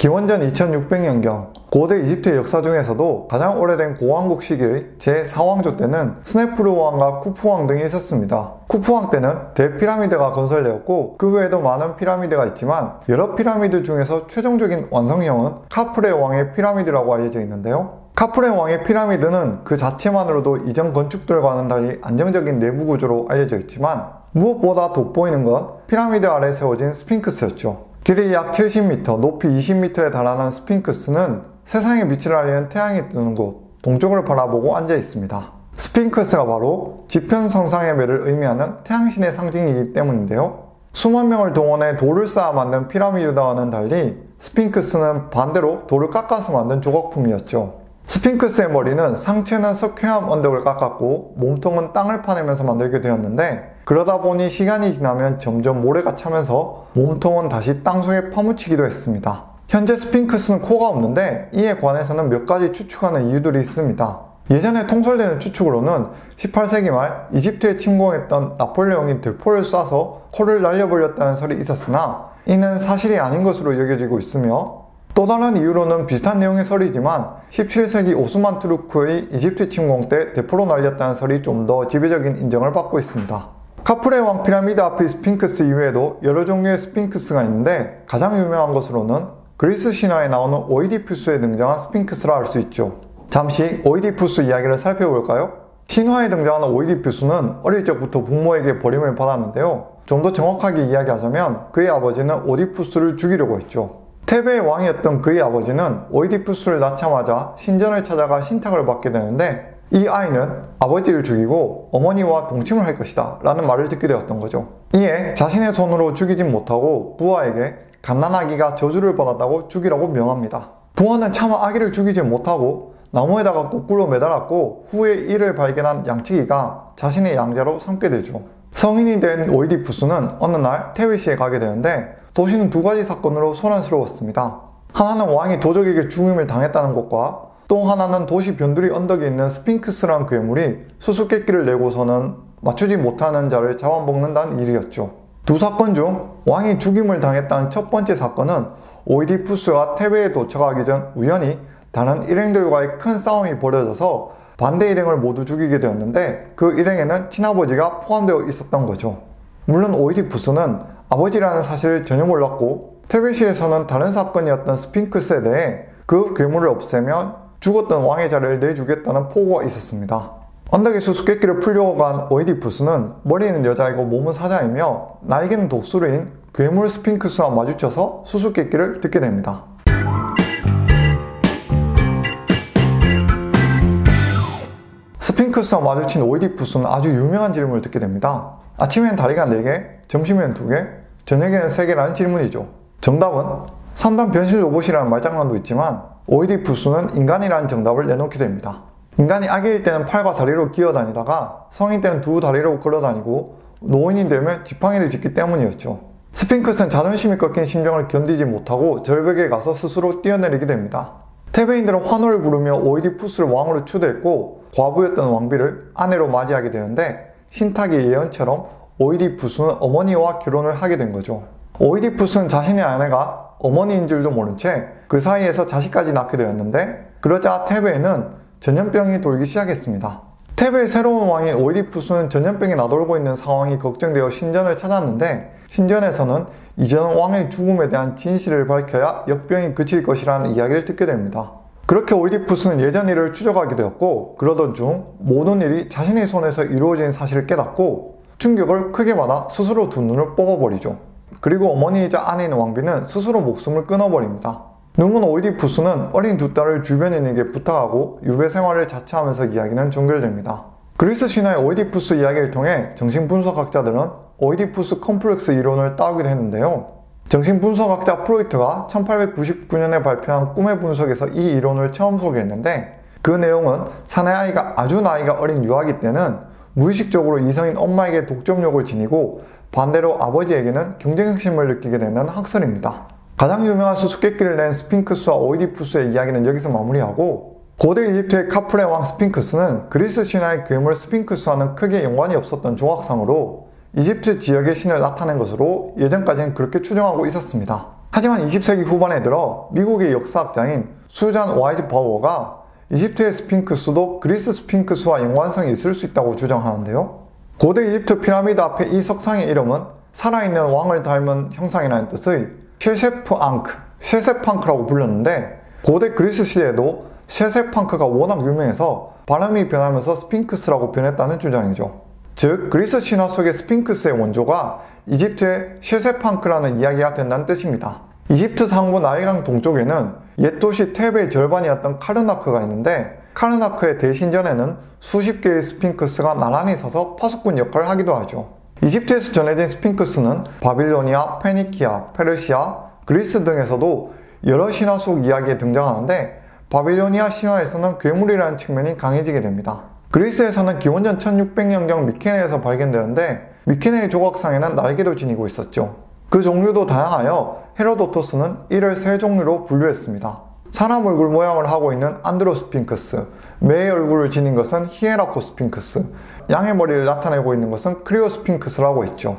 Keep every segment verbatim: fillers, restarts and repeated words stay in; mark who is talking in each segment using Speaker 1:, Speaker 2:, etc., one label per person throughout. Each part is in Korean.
Speaker 1: 기원전 이천육백 년경 고대 이집트의 역사 중에서도 가장 오래된 고왕국 시기의 제사 왕조 때는 스네프루 왕과 쿠프 왕 등이 있었습니다. 쿠프 왕 때는 대피라미드가 건설되었고 그 외에도 많은 피라미드가 있지만 여러 피라미드 중에서 최종적인 완성형은 카프레 왕의 피라미드라고 알려져 있는데요. 카프레 왕의 피라미드는 그 자체만으로도 이전 건축들과는 달리 안정적인 내부 구조로 알려져 있지만 무엇보다 돋보이는 건 피라미드 아래 세워진 스핑크스였죠. 길이 약 칠십 미터, 높이 이십 미터에 달하는 스핑크스는 세상에 빛을 알리는 태양이 뜨는 곳, 동쪽을 바라보고 앉아 있습니다. 스핑크스가 바로 지편성상의 매를 의미하는 태양신의 상징이기 때문인데요. 수만 명을 동원해 돌을 쌓아 만든 피라미드와는 달리 스핑크스는 반대로 돌을 깎아서 만든 조각품이었죠. 스핑크스의 머리는 상체는 석회암 언덕을 깎았고 몸통은 땅을 파내면서 만들게 되었는데 그러다 보니 시간이 지나면 점점 모래가 차면서 몸통은 다시 땅속에 파묻히기도 했습니다. 현재 스핑크스는 코가 없는데 이에 관해서는 몇 가지 추측하는 이유들이 있습니다. 예전에 통설되는 추측으로는 십팔 세기 말 이집트에 침공했던 나폴레옹이 대포를 쏴서 코를 날려버렸다는 설이 있었으나 이는 사실이 아닌 것으로 여겨지고 있으며 또 다른 이유로는 비슷한 내용의 설이지만 십칠 세기 오스만 투르크의 이집트 침공 때 대포로 날렸다는 설이 좀 더 지배적인 인정을 받고 있습니다. 카프레 왕 피라미드 앞의 스핑크스 이외에도 여러 종류의 스핑크스가 있는데 가장 유명한 것으로는 그리스 신화에 나오는 오이디푸스에 등장한 스핑크스라 할 수 있죠. 잠시 오이디푸스 이야기를 살펴볼까요? 신화에 등장하는 오이디푸스는 어릴 적부터 부모에게 버림을 받았는데요. 좀 더 정확하게 이야기하자면 그의 아버지는 오디푸스를 죽이려고 했죠. 테베의 왕이었던 그의 아버지는 오이디푸스를 낳자마자 신전을 찾아가 신탁을 받게 되는데 이 아이는 아버지를 죽이고 어머니와 동침을 할 것이다 라는 말을 듣게 되었던 거죠. 이에 자신의 손으로 죽이진 못하고 부하에게 갓난아기가 저주를 받았다고 죽이라고 명합니다. 부하는 차마 아기를 죽이지 못하고 나무에다가 거꾸로 매달았고 후에 이를 발견한 양치기가 자신의 양자로 삼게 되죠. 성인이 된 오이디푸스는 어느 날 테베시에 가게 되는데 도시는 두 가지 사건으로 소란스러웠습니다. 하나는 왕이 도적에게 죽임을 당했다는 것과 또 하나는 도시 변두리 언덕에 있는 스핑크스라는 괴물이 수수께끼를 내고서는 맞추지 못하는 자를 잡아먹는다는 일이었죠. 두 사건 중 왕이 죽임을 당했다는 첫 번째 사건은 오이디푸스가 테베에 도착하기 전 우연히 다른 일행들과의 큰 싸움이 벌어져서 반대 일행을 모두 죽이게 되었는데 그 일행에는 친아버지가 포함되어 있었던 거죠. 물론 오이디푸스는 아버지라는 사실을 전혀 몰랐고 테베시에서는 다른 사건이었던 스핑크스에 대해 그 괴물을 없애면 죽었던 왕의 자리를 내주겠다는 포고가 있었습니다. 언덕에 수수께끼를 풀려고 간 오이디푸스는 머리는 여자이고 몸은 사자이며 날개는 독수리인 괴물 스핑크스와 마주쳐서 수수께끼를 듣게 됩니다. 스핑크스와 마주친 오이디푸스는 아주 유명한 질문을 듣게 됩니다. 아침엔 다리가 네 개, 점심엔 두 개, 저녁에는 세 개라는 질문이죠. 정답은 삼 단 변신 로봇이라는 말장난도 있지만 오이디푸스는 인간이라는 정답을 내놓게 됩니다. 인간이 아기일 때는 팔과 다리로 기어다니다가 성인 때는 두 다리로 걸어다니고 노인이 되면 지팡이를 짚기 때문이었죠. 스핑크스는 자존심이 꺾인 심정을 견디지 못하고 절벽에 가서 스스로 뛰어내리게 됩니다. 테베인들은 환호를 부르며 오이디푸스를 왕으로 추대했고 과부였던 왕비를 아내로 맞이하게 되는데 신탁의 예언처럼 오이디푸스는 어머니와 결혼을 하게 된 거죠. 오이디푸스는 자신의 아내가 어머니인 줄도 모른 채 그 사이에서 자식까지 낳게 되었는데 그러자 테베에는 전염병이 돌기 시작했습니다. 테베의 새로운 왕인 오이디푸스는 전염병이 나돌고 있는 상황이 걱정되어 신전을 찾았는데 신전에서는 이전 왕의 죽음에 대한 진실을 밝혀야 역병이 그칠 것이라는 이야기를 듣게 됩니다. 그렇게 오이디푸스는 예전 일을 추적하게 되었고 그러던 중 모든 일이 자신의 손에서 이루어진 사실을 깨닫고 충격을 크게 받아 스스로 두 눈을 뽑아버리죠. 그리고 어머니이자 아내인 왕비는 스스로 목숨을 끊어버립니다. 눈먼 오이디푸스는 어린 두 딸을 주변인에게 부탁하고 유배 생활을 자처하면서 이야기는 종결됩니다. 그리스 신화의 오이디푸스 이야기를 통해 정신분석학자들은 오이디푸스 컴플렉스 이론을 따오기도 했는데요. 정신분석학자 프로이트가 천팔백구십구 년에 발표한 꿈의 분석에서 이 이론을 처음 소개했는데 그 내용은 사내아이가 아주 나이가 어린 유아기 때는 무의식적으로 이성인 엄마에게 독점욕을 지니고 반대로 아버지에게는 경쟁심을 느끼게 되는 학설입니다. 가장 유명한 수수께끼를 낸 스핑크스와 오이디푸스의 이야기는 여기서 마무리하고 고대 이집트의 카프레 왕 스핑크스는 그리스 신화의 괴물 스핑크스와는 크게 연관이 없었던 조각상으로 이집트 지역의 신을 나타낸 것으로 예전까지는 그렇게 추정하고 있었습니다. 하지만 이십 세기 후반에 들어 미국의 역사학자인 수잔 와이즈 바우어가 이집트의 스핑크스도 그리스 스핑크스와 연관성이 있을 수 있다고 주장하는데요. 고대 이집트 피라미드 앞에 이 석상의 이름은 살아있는 왕을 닮은 형상이라는 뜻의 셰세프앙크, 셰세팡크라고 불렸는데, 고대 그리스 시대에도 셰세팡크가 워낙 유명해서 발음이 변하면서 스핑크스라고 변했다는 주장이죠. 즉 그리스 신화 속의 스핑크스의 원조가 이집트의 셰세팡크라는 이야기가 된다는 뜻입니다. 이집트 상부 나일강 동쪽에는 옛 도시 테베의 절반이었던 카르나크가 있는데, 카르나크의 대신전에는 수십 개의 스핑크스가 나란히 서서 파수꾼 역할을 하기도 하죠. 이집트에서 전해진 스핑크스는 바빌로니아, 페니키아, 페르시아, 그리스 등에서도 여러 신화 속 이야기에 등장하는데, 바빌로니아 신화에서는 괴물이라는 측면이 강해지게 됩니다. 그리스에서는 기원전 천육백 년경 미케네에서 발견되었는데, 미케네의 조각상에는 날개도 지니고 있었죠. 그 종류도 다양하여 헤로도토스는 이를 세 종류로 분류했습니다. 사람 얼굴 모양을 하고 있는 안드로스핑크스, 매의 얼굴을 지닌 것은 히에라코스핑크스, 양의 머리를 나타내고 있는 것은 크리오스핑크스라고 했죠.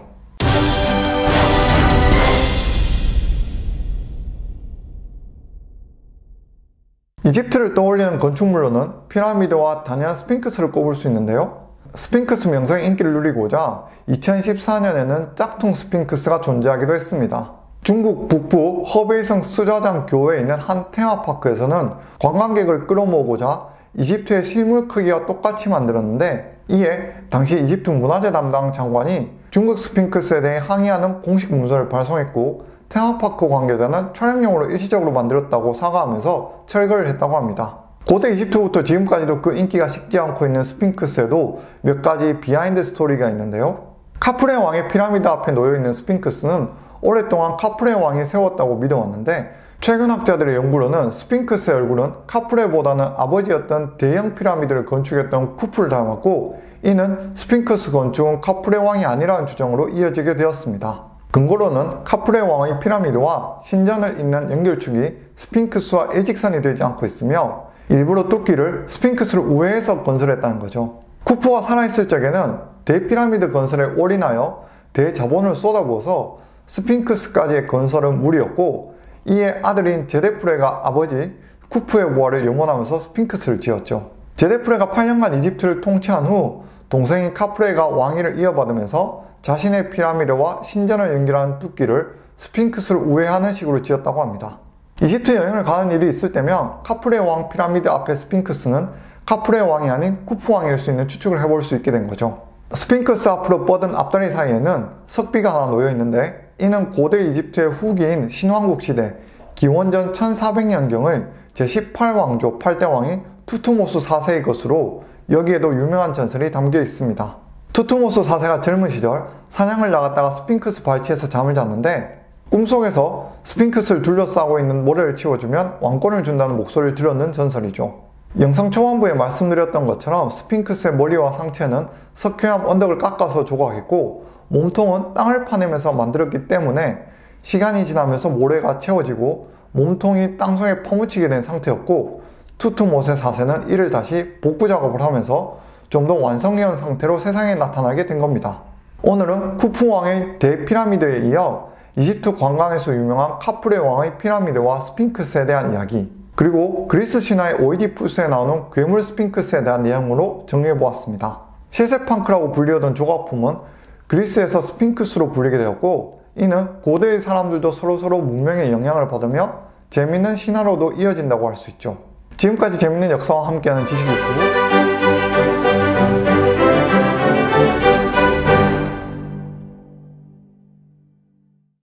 Speaker 1: 이집트를 떠올리는 건축물로는 피라미드와 단연 스핑크스를 꼽을 수 있는데요. 스핑크스 명성의 인기를 누리고자 이천십사 년에는 짝퉁 스핑크스가 존재하기도 했습니다. 중국 북부 허베이성 스좌장 교외에 있는 한 테마파크에서는 관광객을 끌어모으고자 이집트의 실물 크기와 똑같이 만들었는데, 이에 당시 이집트 문화재 담당 장관이 중국 스핑크스에 대해 항의하는 공식 문서를 발송했고, 테마파크 관계자는 촬영용으로 일시적으로 만들었다고 사과하면서 철거를 했다고 합니다. 고대 이집트부터 지금까지도 그 인기가 식지 않고 있는 스핑크스에도 몇 가지 비하인드 스토리가 있는데요. 카프레 왕의 피라미드 앞에 놓여있는 스핑크스는 오랫동안 카프레 왕이 세웠다고 믿어왔는데, 최근 학자들의 연구로는 스핑크스의 얼굴은 카프레보다는 아버지였던 대형 피라미드를 건축했던 쿠프를 닮았고, 이는 스핑크스 건축은 카프레 왕이 아니라는 주장으로 이어지게 되었습니다. 근거로는 카프레 왕의 피라미드와 신전을 잇는 연결축이 스핑크스와 일직선이 되지 않고 있으며, 일부러 뚜기를 스핑크스를 우회해서 건설했다는 거죠. 쿠프가 살아있을 적에는 대피라미드 건설에 올인하여 대자본을 쏟아부어서 스핑크스까지의 건설은 무리였고, 이에 아들인 제데프레가 아버지 쿠프의 부활을 염원하면서 스핑크스를 지었죠. 제데프레가 팔 년간 이집트를 통치한 후 동생인 카프레가 왕위를 이어받으면서 자신의 피라미드와 신전을 연결하는 뚜기를 스핑크스를 우회하는 식으로 지었다고 합니다. 이집트 여행을 가는 일이 있을 때면 카프레 왕 피라미드 앞에 스핑크스는 카프레 왕이 아닌 쿠프 왕일 수 있는 추측을 해볼 수 있게 된 거죠. 스핑크스 앞으로 뻗은 앞다리 사이에는 석비가 하나 놓여 있는데, 이는 고대 이집트의 후기인 신왕국 시대 기원전 천사백 년경의 제십팔 왕조 팔 대 왕인 투투모스 사 세의 것으로, 여기에도 유명한 전설이 담겨 있습니다. 투투모스 사 세가 젊은 시절 사냥을 나갔다가 스핑크스 발치에서 잠을 잤는데, 꿈속에서 스핑크스를 둘러싸고 있는 모래를 치워주면 왕권을 준다는 목소리를 들었는 전설이죠. 영상 초반부에 말씀드렸던 것처럼 스핑크스의 머리와 상체는 석회암 언덕을 깎아서 조각했고, 몸통은 땅을 파내면서 만들었기 때문에 시간이 지나면서 모래가 채워지고 몸통이 땅속에 파묻히게 된 상태였고, 투투모세 사 세는 이를 다시 복구 작업을 하면서 좀 더 완성된 상태로 세상에 나타나게 된 겁니다. 오늘은 쿠프 왕의 대피라미드에 이어 이집트 관광에서 유명한 카프레 왕의 피라미드와 스핑크스에 대한 이야기, 그리고 그리스 신화의 오이디푸스에 나오는 괴물 스핑크스에 대한 내용으로 정리해보았습니다. 셰세팡크라고 불리우던 조각품은 그리스에서 스핑크스로 불리게 되었고, 이는 고대의 사람들도 서로서로 문명의 영향을 받으며 재밌는 신화로도 이어진다고 할 수 있죠. 지금까지 재밌는 역사와 함께하는 지식 유튜브